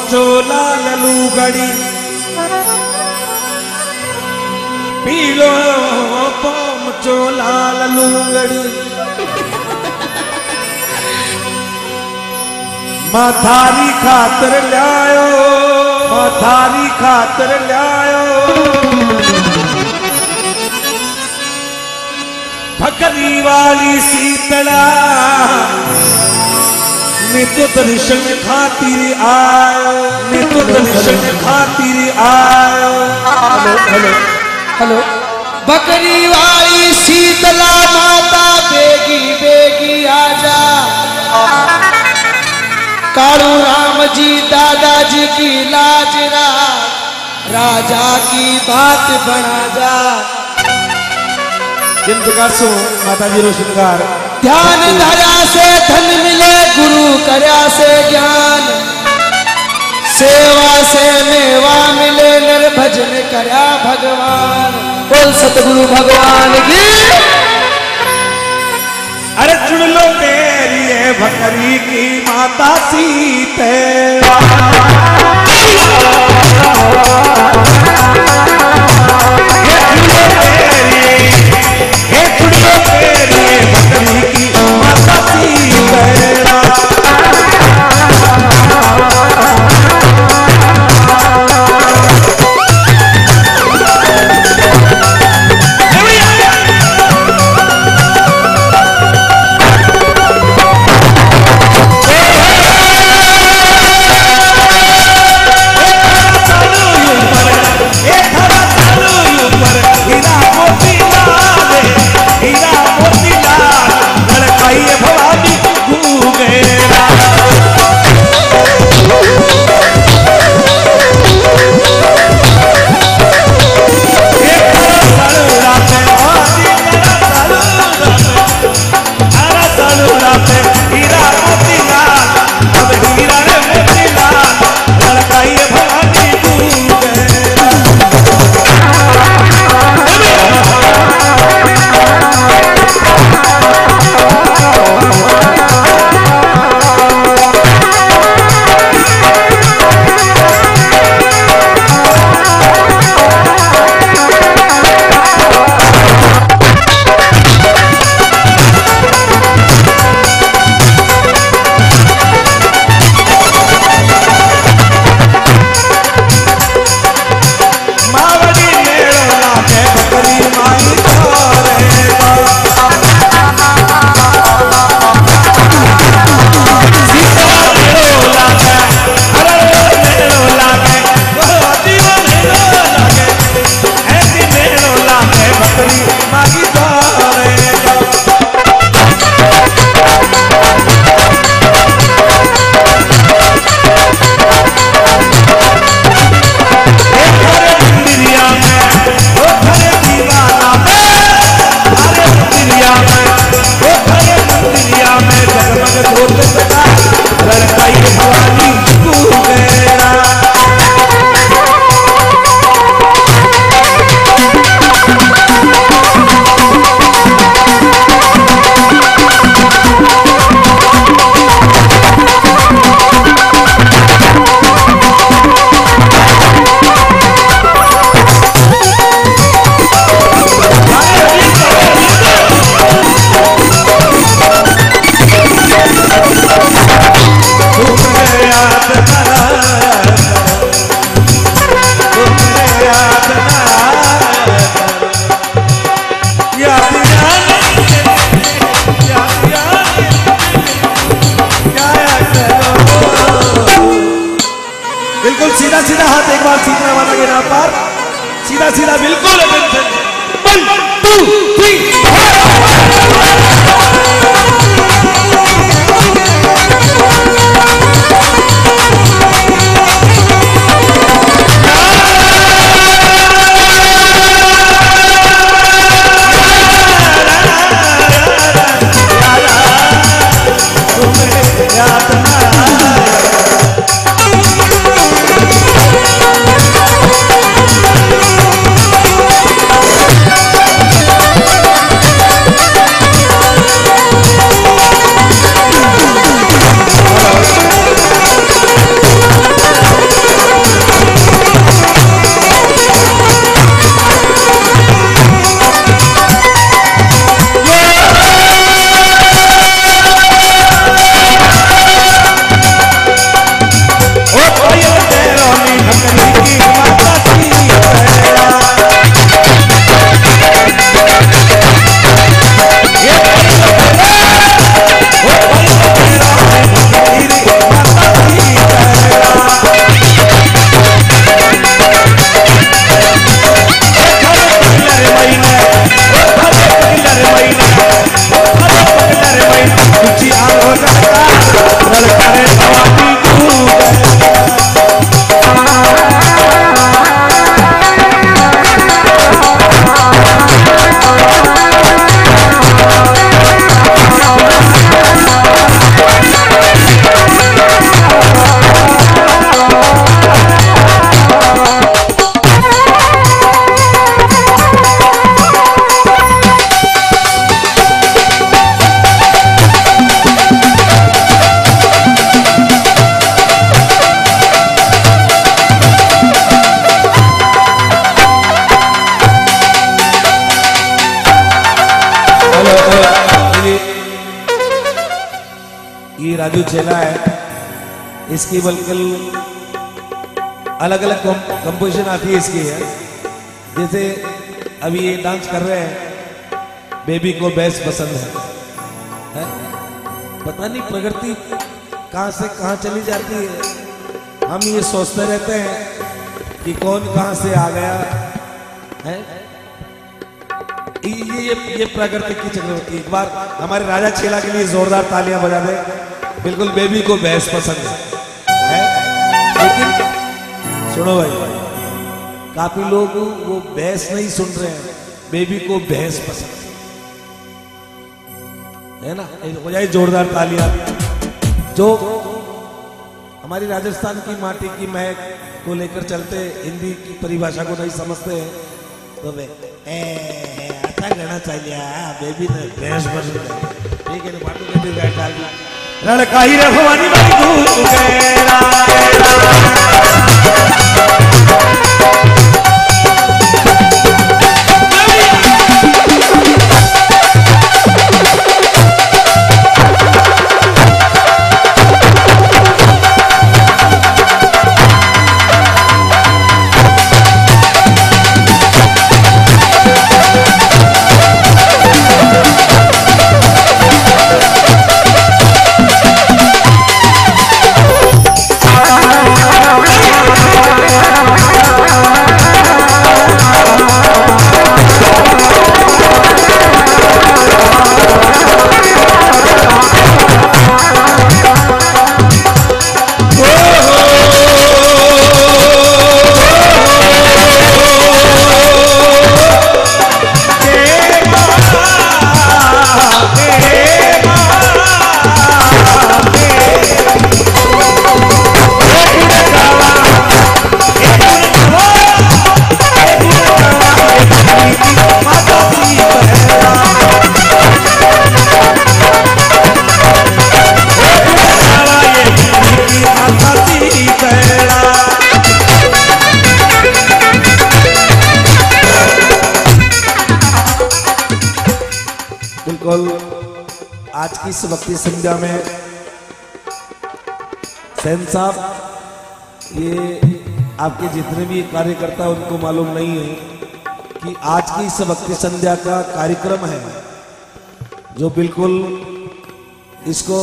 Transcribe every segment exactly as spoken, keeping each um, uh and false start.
चोला ललूगड़ी पीलो pome चोला ललूगड़ी माथारी खातर लायो माथारी खातर लायो भकरी वाली शीतला मैं तो दर्शन खातिर आयो मैं तो दर्शन खातिर आयो। हेलो हेलो हेलो बकरी वाली शीतला माता बेगी बेगी आजा कालू राम जी दादाजी की लाज रा राजा की बात बना जा। जिन प्रकार से माता जी रो श्रृंगार ध्यान धरा से धन मिले गुरु करया से ज्ञान सेवा से मेवा मिले नर भजन करया भगवान। बोल सतगुरु भगवान की। अरे चुन लो मेरी है भकरी की माता सीतला सीधा सीधा हाथ एक बार सीधा माता के नाम पर सीधा सीधा बिल्कुल वन टू थ्री। राजू चेला है, इसकी बिल्कुल अलग अलग कंपोजिशन आती है इसकी है। जैसे अभी ये डांस कर रहे हैं, बेबी को बेस पसंद है, है? पता नहीं प्रकृति कहां से कहां चली जाती है। हम ये सोचते रहते हैं कि कौन कहां से आ गया है। ये ये ये प्रकृति की चक्रवर्ती। एक बार हमारे राजा चेला के लिए जोरदार तालियां बजा दे। बिल्कुल बेबी को बेस पसंद है, है? लेकिन सुनो भाई, काफी लोग वो बेस नहीं सुन रहे हैं, बेबी को बेस पसंद है ना। हो जाए जोरदार तालियां। जो हमारी राजस्थान की माटी की महक को लेकर चलते, हिंदी की परिभाषा को नहीं समझते हैं, तो वे अच्छा कहना चाहिए बेबी ने बेस पसंद है, ठीक है ना। बाटू के दिल डाल लड़का ही रे भवानी भाई दूर गया। आज की इस भक्ति संध्या में सेन साहब, ये आपके जितने भी कार्यकर्ता उनको मालूम नहीं है कि आज की इस भक्ति संध्या का कार्यक्रम है जो बिल्कुल इसको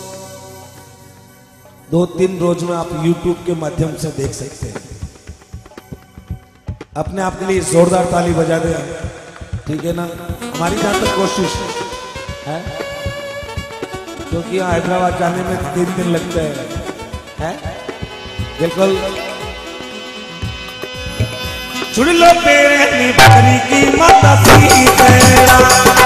दो तीन रोज में आप YouTube के माध्यम से देख सकते हैं। अपने आप के लिए जोरदार ताली बजा दें, ठीक है ना। हमारी जहां तक कोशिश है, क्योंकि यहाँ हैदराबाद जाने में तीन दिन लगते हैं, है? बिल्कुल सुन लो तेरे बकरी की माता सी तेरा,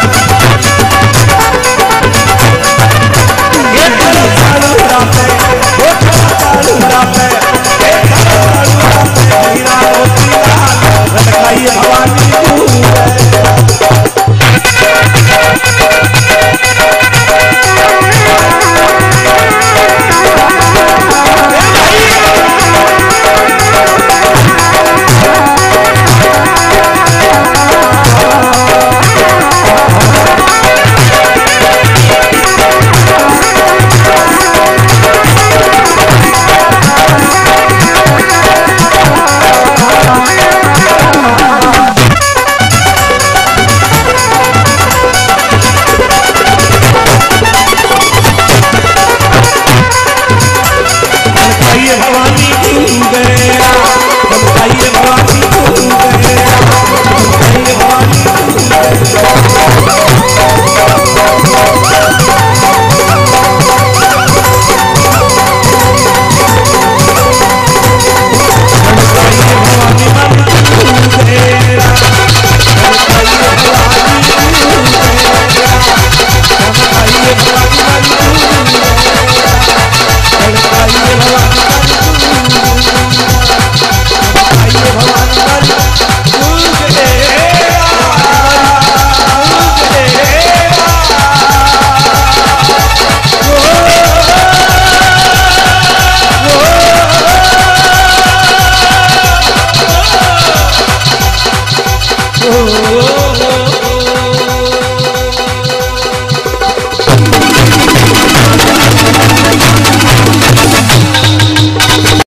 ये तेरा सालू राते, वो तेरा सालू राते, ये तेरा सालू राते, हीरा मोती लाल, लटकाई भवानी तू है। भवानी तू गए